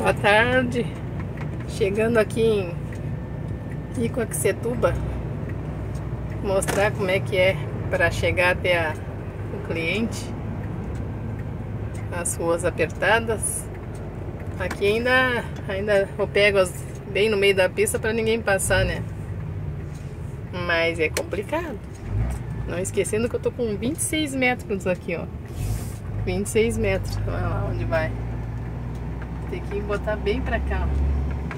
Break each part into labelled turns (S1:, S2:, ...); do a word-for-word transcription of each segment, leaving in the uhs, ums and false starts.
S1: Boa tarde, chegando aqui em Itaquaquecetuba, mostrar como é que é para chegar até a, o cliente. As ruas apertadas. Aqui ainda, ainda eu pego as, bem no meio da pista para ninguém passar, né? Mas é complicado. Não esquecendo que eu tô com vinte e seis metros aqui, ó. vinte e seis metros. Olha lá onde vai. Tem que botar bem pra cá, ó.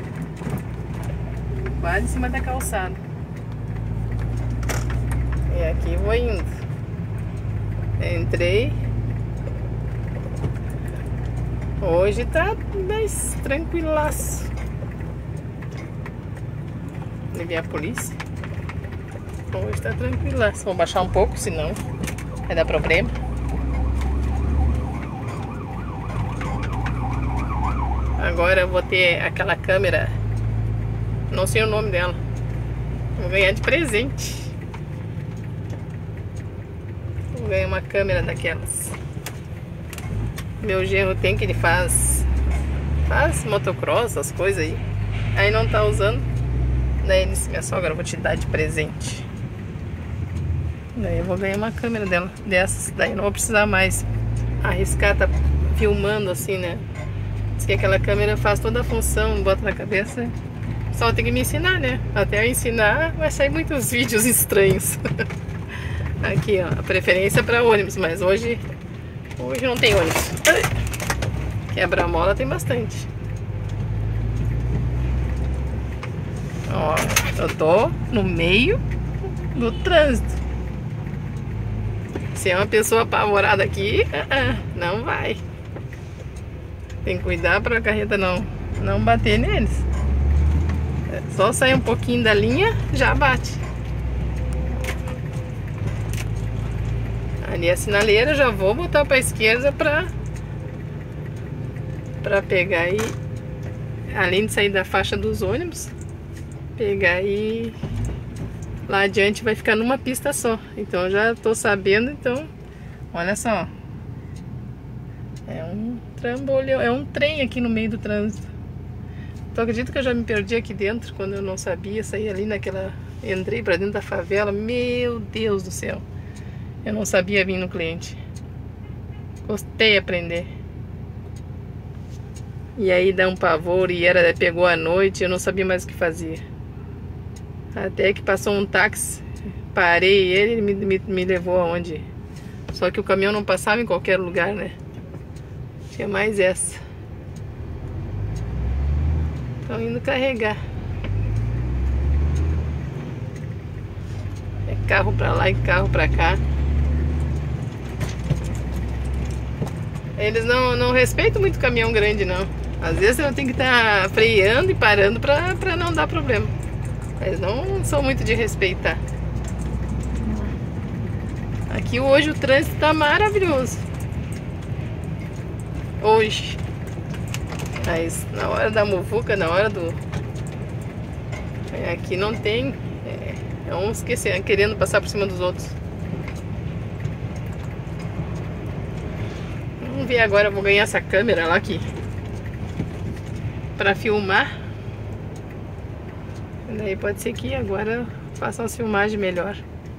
S1: Quase em cima da calçada. E aqui vou indo. Entrei. Hoje tá mais tranquilaço. Levei a polícia. Hoje tá tranquilaço. Vou baixar um pouco, senão vai dar problema. Agora eu vou ter aquela câmera, não sei o nome dela, vou ganhar de presente. Vou ganhar uma câmera daquelas. Meu genro tem, que ele faz Faz motocross, essas coisas aí. Aí não tá usando. Daí ele disse: minha sogra, eu vou te dar de presente. Daí eu vou ganhar uma câmera dela, dessas. Daí eu não vou precisar mais arriscar tá filmando assim, né? Diz que aquela câmera faz toda a função, bota na cabeça. Só tem que me ensinar, né? Até eu ensinar vai sair muitos vídeos estranhos. Aqui, ó, a preferência para ônibus, mas hoje hoje não tem ônibus. Quebra-mola tem bastante. Ó, eu tô no meio do trânsito. Se é uma pessoa apavorada aqui, uh -uh, não vai. Tem que cuidar para a carreta não, não bater neles. É só sair um pouquinho da linha, já bate. Ali a sinaleira, já vou botar para a esquerda para para pegar aí, além de sair da faixa dos ônibus, pegar aí lá adiante vai ficar numa pista só. Então eu já tô sabendo, então olha só. É um trambolhão, é um trem aqui no meio do trânsito. Tu acredita que eu já me perdi aqui dentro quando eu não sabia sair ali naquela... Entrei pra dentro da favela, meu Deus do céu. Eu não sabia vir no cliente. Gostei de aprender. E aí dá um pavor, e era, pegou a noite, eu não sabia mais o que fazia. Até que passou um táxi, parei ele, ele me, me, me levou aonde. Só que o caminhão não passava em qualquer lugar, né? Tinha mais essa. Estão indo carregar. É carro pra lá e carro pra cá. Eles não, não respeitam muito caminhão grande, não. Às vezes você tem que estar freando e parando pra, pra não dar problema. Mas não são muito de respeitar. Aqui hoje o trânsito tá maravilhoso. Hoje. Mas na hora da muvuca, na hora do... Aqui não tem... É, é uns que, querendo passar por cima dos outros. Vamos ver agora, eu vou ganhar essa câmera lá aqui pra filmar. Daí pode ser que agora eu faça uma filmagem melhor.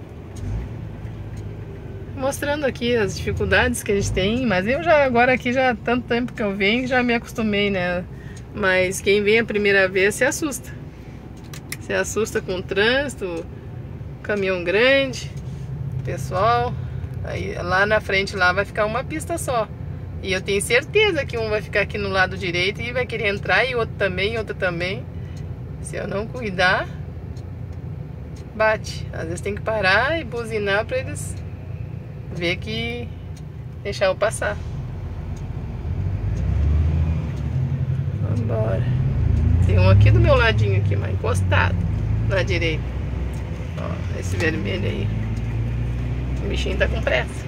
S1: Mostrando aqui as dificuldades que a gente tem, mas eu já, agora aqui já há tanto tempo que eu venho, já me acostumei, né? Mas quem vem a primeira vez se assusta. Se assusta com o trânsito, caminhão grande, pessoal. Aí lá na frente lá vai ficar uma pista só. E eu tenho certeza que um vai ficar aqui no lado direito e vai querer entrar, e outro também, e outro também. Se eu não cuidar, bate. Às vezes tem que parar e buzinar para eles ver que deixar eu passar. Vambora. Tem um aqui do meu ladinho aqui, mas encostado na direita. Ó, esse vermelho aí. O bichinho tá com pressa.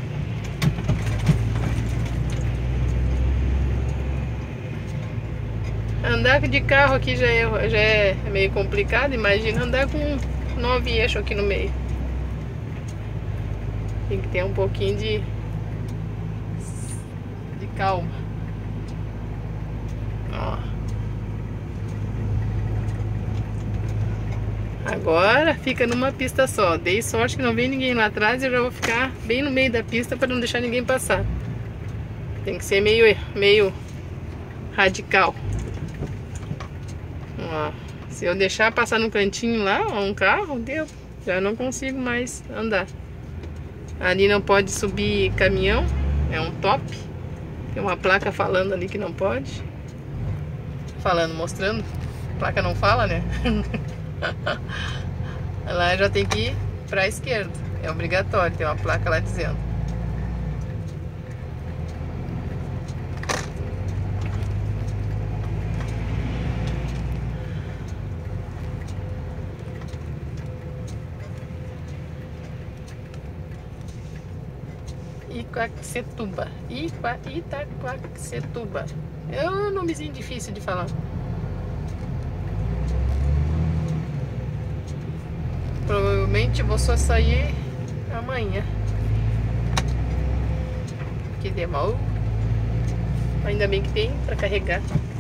S1: Andar de carro aqui já é, já é meio complicado. Imagina andar com nove eixos aqui no meio. Tem que ter um pouquinho de, de calma. Ó. Agora fica numa pista só. Dei sorte que não vem ninguém lá atrás e eu já vou ficar bem no meio da pista para não deixar ninguém passar. Tem que ser meio, meio radical. Ó, se eu deixar passar no cantinho lá, ó, um carro, deu. Já não consigo mais andar. Ali não pode subir caminhão. É um top. Tem uma placa falando ali que não pode. Falando, mostrando. A placa não fala, né? Lá já tem que ir pra esquerda. É obrigatório, tem uma placa lá dizendo. Itaquaquecetuba. Ipa, Itaquaquecetuba. É um nomezinho difícil de falar. Provavelmente vou só sair amanhã. Que demora. Ainda bem que tem para carregar.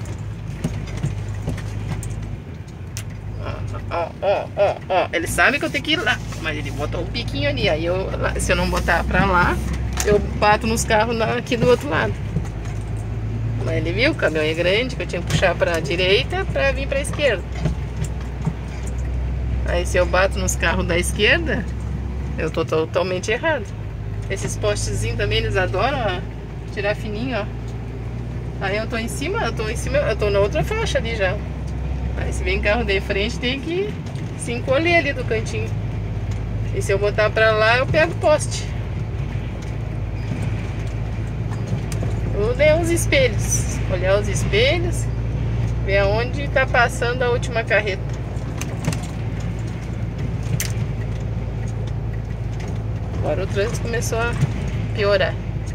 S1: Ó, ó, ó, ó. Ele sabe que eu tenho que ir lá, mas ele botou o piquinho ali. Aí eu, se eu não botar pra lá, eu bato nos carros aqui do outro lado. Mas ele viu, o caminhão é grande, que eu tinha que puxar pra direita pra vir pra esquerda. Aí se eu bato nos carros da esquerda, eu tô totalmente errado. Esses postezinhos também, eles adoram, ó, tirar fininho, ó. Aí eu tô em cima, eu tô em cima, eu tô na outra faixa ali já. Aí se vem carro de frente, tem que se encolher ali do cantinho. E se eu botar pra lá, eu pego o poste. Vou ler os espelhos. Olhar os espelhos, ver aonde tá passando a última carreta. Agora o trânsito começou a piorar.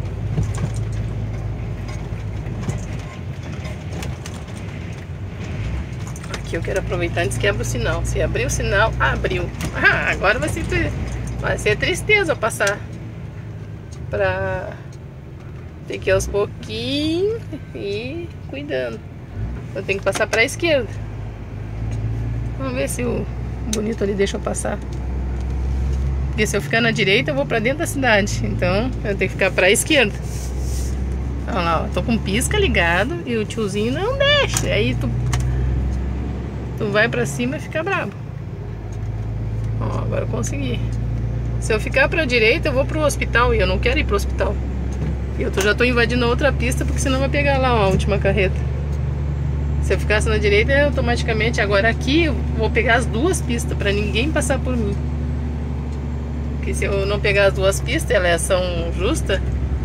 S1: Aqui eu quero aproveitar antes que abra o sinal. Se abrir o sinal, abriu. Ah, agora vai ser, vai ser tristeza passar. Pra ter que ir aos pouquinhos e cuidando. Eu tenho que passar para a esquerda. Vamos ver se o bonito ali deixa eu passar. Porque se eu ficar na direita, eu vou pra dentro da cidade. Então, eu tenho que ficar pra esquerda. Olha lá, ó, tô com pisca ligado e o tiozinho não deixa. Aí tu, tu vai pra cima e fica brabo. Ó, agora eu consegui. Se eu ficar pra direita, eu vou pro hospital e eu não quero ir pro hospital. E eu tô, já tô invadindo a outra pista, porque senão vai pegar lá, ó, a última carreta. Se eu ficasse na direita, eu automaticamente, agora aqui, eu vou pegar as duas pistas pra ninguém passar por mim. Porque se eu não pegar as duas pistas, elas são justas,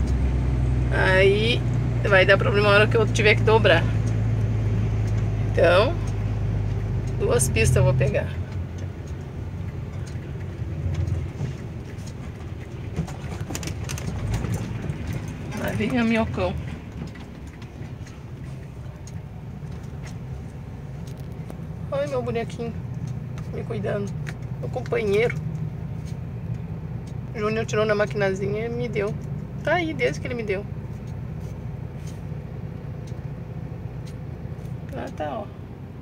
S1: aí vai dar problema na hora que eu tiver que dobrar. Então, duas pistas eu vou pegar. Lá vem a minhocão. Olha meu bonequinho me cuidando. Meu companheiro. O Júnior tirou na maquinazinha e me deu. Tá aí desde que ele me deu. Ah, tá, ó.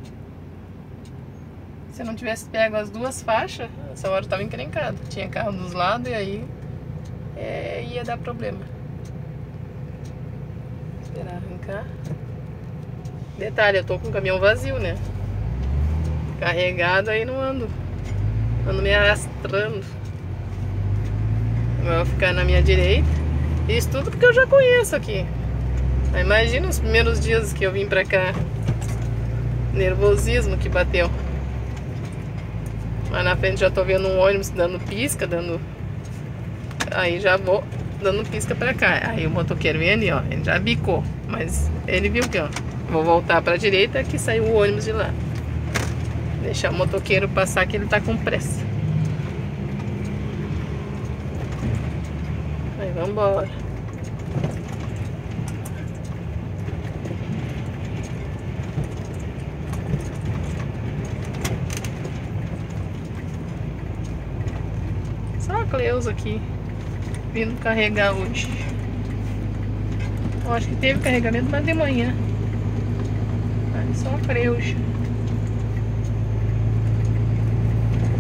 S1: Se eu não tivesse pego as duas faixas, essa hora eu tava encrencado. Tinha carro dos lados e aí é, ia dar problema. Esperar arrancar. Detalhe, eu tô com o caminhão vazio, né? Carregado aí não ando. Ando me arrastando. Agora eu vou ficar na minha direita. Isso tudo porque eu já conheço aqui. Aí imagina os primeiros dias que eu vim pra cá. Nervosismo que bateu. Lá na frente já tô vendo um ônibus dando pisca, dando... Aí já vou dando pisca pra cá. Aí o motoqueiro vem ali, ó. Ele já bicou. Mas ele viu que, ó. Vou voltar pra direita que saiu o ônibus de lá. Deixar o motoqueiro passar que ele tá com pressa. Aí vambora. Só a Cleusa aqui vindo carregar hoje. Eu acho que teve carregamento, mas de manhã. Aí só a Cleusa.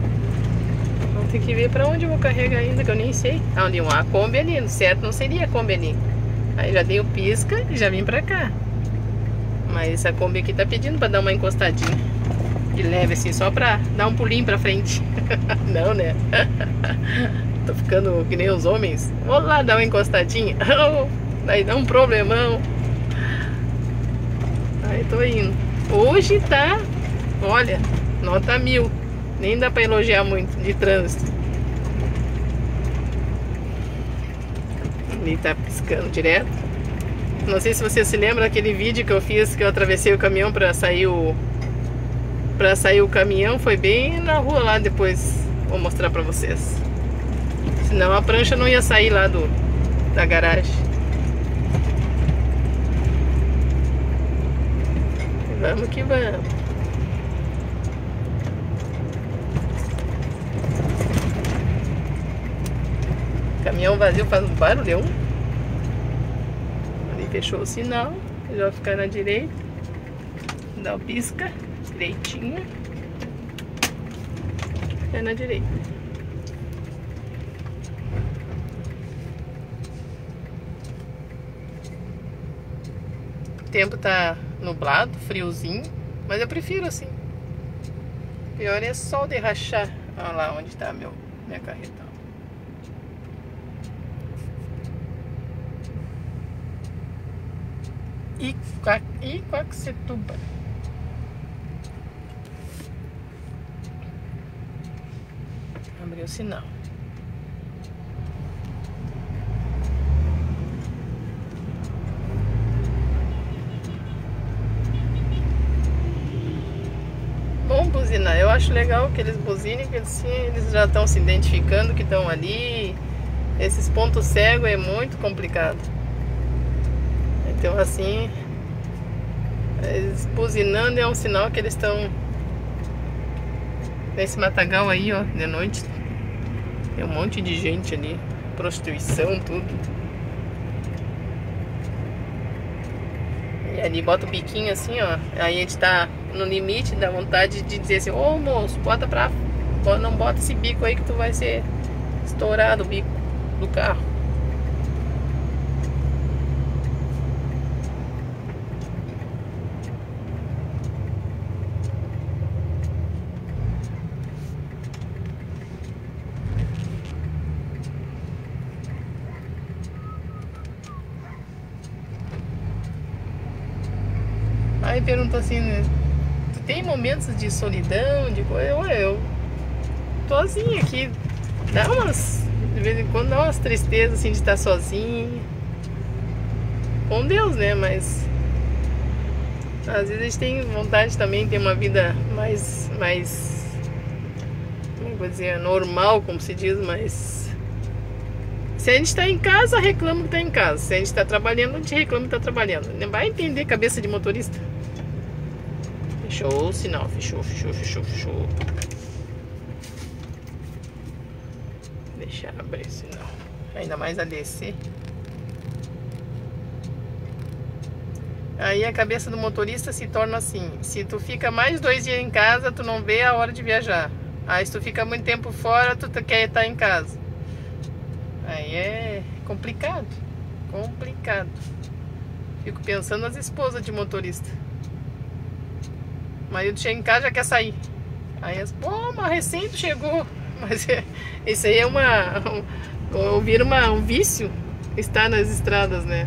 S1: Tem que ver pra onde eu vou carregar ainda, que eu nem sei. Ah, ali, uma Kombi ali, no certo não seria a Kombi ali. Aí já dei o pisca e já vim pra cá. Mas essa Kombi aqui tá pedindo pra dar uma encostadinha. De leve assim, só pra dar um pulinho pra frente. Não, né? Tô ficando que nem os homens. Vou lá dar uma encostadinha. Aí dá um problemão. Aí tô indo. Hoje tá, olha, nota mil. Nem dá pra elogiar muito de trânsito. Ali tá piscando direto. Não sei se você se lembra daquele vídeo que eu fiz, que eu atravessei o caminhão pra sair o... Pra sair o caminhão, foi bem na rua lá depois. Vou mostrar pra vocês. Senão a prancha não ia sair lá do, da garagem. Vamos que vamos. Caminhão vazio faz um barulhão. Ali fechou o sinal. Ele vai ficar na direita. Dá o pisca. Direitinho. É na direita. O tempo tá nublado, friozinho, mas eu prefiro assim. Pior é sol de rachar. Olha lá onde tá meu, minha carreta. Iguaçutuba. Abriu o sinal. Bom buzinar. Eu acho legal que eles buzinem, que eles, eles já estão se identificando que estão ali. Esses pontos cegos é muito complicado. Então assim, eles buzinando é um sinal que eles estão nesse matagal aí, ó, de noite. Tem um monte de gente ali, prostituição, tudo. E ali bota o biquinho assim, ó. Aí a gente tá no limite, dá vontade de dizer assim: ô moço, bota pra... não bota esse bico aí que tu vai ser estourado o bico do carro. Aí pergunta assim, né? Tu tem momentos de solidão, de coisa? Eu, eu tô sozinha aqui. Dá umas, de vez em quando dá umas tristezas assim de estar sozinha. Com Deus, né? Mas às vezes a gente tem vontade também de ter uma vida mais, mais, como eu vou dizer, normal, como se diz, mas se a gente tá em casa, reclama que tá em casa. Se a gente tá trabalhando, a gente reclama que tá trabalhando. Não vai entender cabeça de motorista. Fechou o sinal, fechou, fechou, fechou, fechou. Deixa eu abrir o sinal. Ainda mais a descer. Aí a cabeça do motorista se torna assim: se tu fica mais dois dias em casa, tu não vê a hora de viajar. Aí se tu fica muito tempo fora, tu quer estar em casa. Aí é complicado, complicado. Fico pensando nas esposas de motorista. O marido chega em casa e já quer sair. Aí as, pô, mas recém chegou. Mas é, isso aí é uma... Um, vira uma, um vício estar nas estradas, né?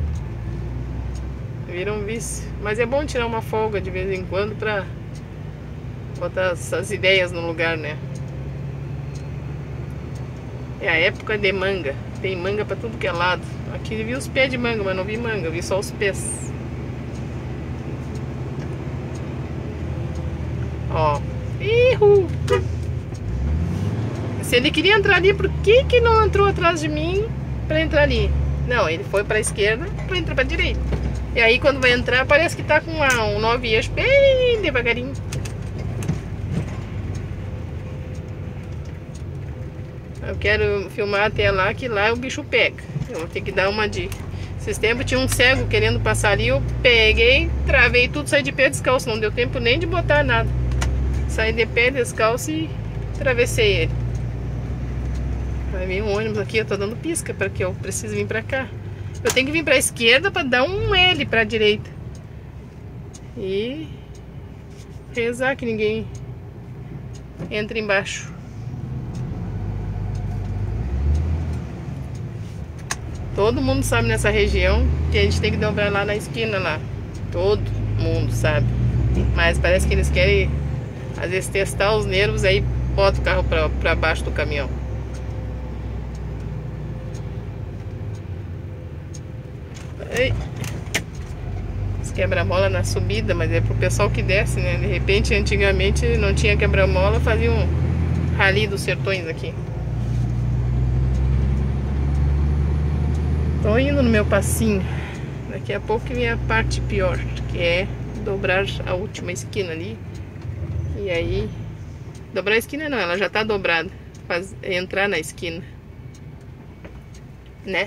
S1: Vira um vício. Mas é bom tirar uma folga de vez em quando pra botar essas ideias no lugar, né? É a época de manga. Tem manga pra tudo que é lado. Aqui eu vi os pés de manga, mas não vi manga, eu vi só os pés. Ó. Ihu. Se ele queria entrar ali, por que que não entrou atrás de mim pra entrar ali? Não, ele foi pra esquerda pra entrar pra direita. E aí quando vai entrar, parece que tá com uma, um nove eixos bem devagarinho. Eu quero filmar até lá, que lá o bicho pega. Eu vou ter que dar uma de... Esses tempos tinha um cego querendo passar ali, eu peguei, travei tudo, saí de pé descalço. Não deu tempo nem de botar nada. Saí de pé descalço e atravessei ele. Vai vir um ônibus aqui, eu tô dando pisca para que eu preciso vir pra cá. Eu tenho que vir pra esquerda para dar um L pra direita. E rezar que ninguém entre embaixo. Todo mundo sabe nessa região que a gente tem que dobrar lá na esquina lá. Todo mundo sabe. Mas parece que eles querem, às vezes, testar os nervos, aí bota o carro pra, pra baixo do caminhão. Ei. Quebra-mola na subida, mas é pro pessoal que desce, né? De repente, antigamente não tinha quebra-mola, fazia um rally dos sertões aqui. Tô indo no meu passinho. Daqui a pouco vem a parte pior, que é dobrar a última esquina ali. E aí, dobrar a esquina não, ela já tá dobrada. Faz, entrar na esquina, né?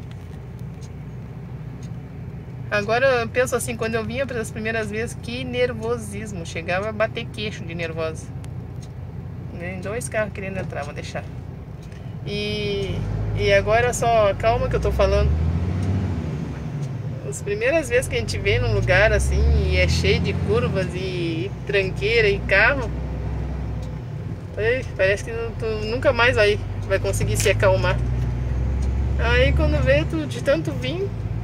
S1: Agora eu penso assim, quando eu vinha pelas primeiras vezes, que nervosismo. Chegava a bater queixo de nervosa. Em dois carros querendo entrar, vou deixar. E, e agora só calma que eu tô falando. As primeiras vezes que a gente vê num lugar assim, e é cheio de curvas e, e tranqueira e carro, parece que tu nunca mais vai, vai conseguir se acalmar. Aí quando vê, tu de tanto vir,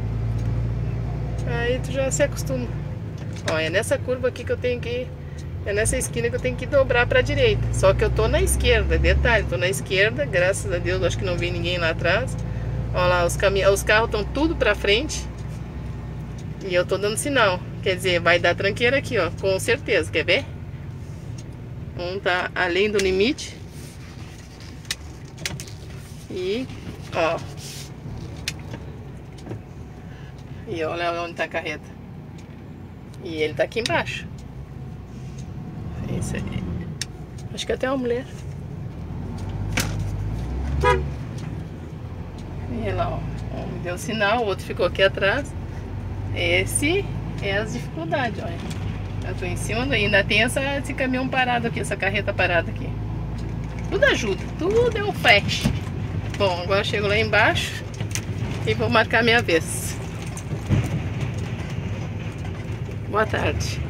S1: aí tu já se acostuma. Ó, é nessa curva aqui que eu tenho que ir. É nessa esquina que eu tenho que dobrar pra direita. Só que eu tô na esquerda, detalhe, tô na esquerda. Graças a Deus, acho que não vi ninguém lá atrás. Ó lá, os, cami... os carros estão tudo pra frente. E eu tô dando sinal. Quer dizer, vai dar tranqueira aqui, ó, com certeza, quer ver? Um tá além do limite. E, ó. E olha onde tá a carreta. E ele tá aqui embaixo. Isso aí. Acho que até uma mulher. E lá, ó. Um me deu sinal, o outro ficou aqui atrás. Esse é as dificuldades, olha. Eu tô em cima do... Ainda tem essa, esse caminhão parado aqui, essa carreta parada aqui. Tudo ajuda, tudo é um flash. Bom, agora eu chego lá embaixo e vou marcar minha vez. Boa tarde.